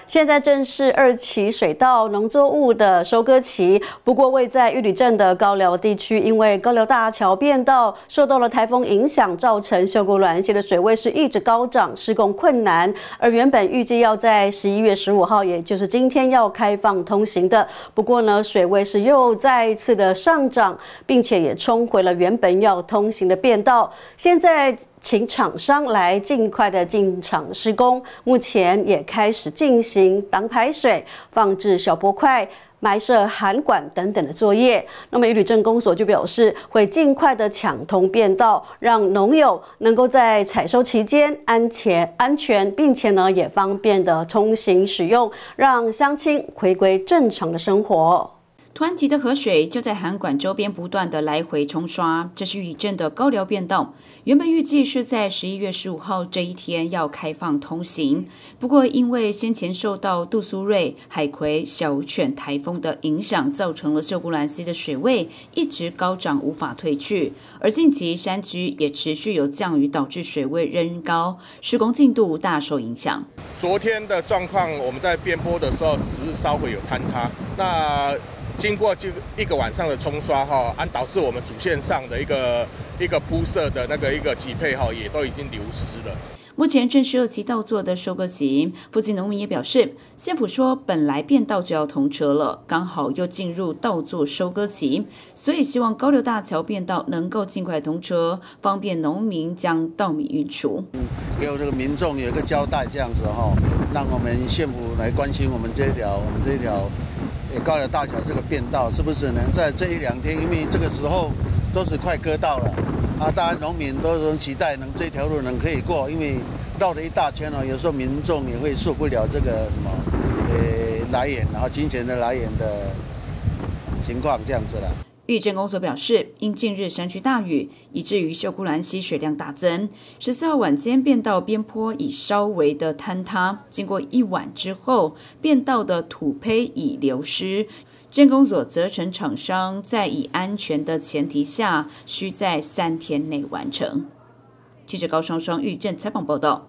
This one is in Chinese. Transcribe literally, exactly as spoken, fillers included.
现在正是二期水稻农作物的收割期，不过位在玉里镇的高寮地区，因为高寮大桥变道受到了台风影响，造成秀姑峦溪的水位是一直高涨，施工困难。而原本预计要在十一月十五号，也就是今天要开放通行的，不过呢，水位是又再一次的上涨，并且也冲回了原本要通行的变道。现在请厂商来尽快的进场施工，目前也开始进行挡排水、放置小波块、埋设涵管等等的作业。那么玉里镇公所就表示，会尽快的抢通变道，让农友能够在采收期间安全、安全，并且呢也方便的通行使用，让乡亲回归正常的生活。 湍急的河水就在涵管周边不断的来回冲刷，这是玉里镇的高寮变道。原本预计是在十一月十五号这一天要开放通行，不过因为先前受到杜苏芮、海葵、小犬台风的影响，造成了秀姑峦溪的水位一直高涨，无法退去。而近期山区也持续有降雨，导致水位仍高，施工进度大受影响。 昨天的状况，我们在边坡的时候只是稍微有坍塌，那经过这一个晚上的冲刷哈，按导致我们主线上的一个一个铺设的那个一个级配哈，也都已经流失了。 目前正是二期稻作的收割期，附近农民也表示，县府说本来变道就要通车了，刚好又进入稻作收割期，所以希望高寮大桥变道能够尽快通车，方便农民将稻米运出。 嗯，给这个民众有一个交代，这样子哈，让我们县府来关心我们这一条，我们这一条。高寮大桥这个变道是不是能在这一两天？因为这个时候都是快割到了啊，大家农民都能期待能这条路能可以过，因为绕了一大圈哦，有时候民众也会受不了这个什么呃来源，然后金钱的来源的情况这样子了。 玉里镇公所表示，因近日山区大雨，以至于秀姑峦溪水量大增。十四号晚间变道边坡已稍微的坍塌，经过一晚之后，变道的土坯已流失。镇公所责成厂商在以安全的前提下，需在三天内完成。记者高双双玉里镇采访报道。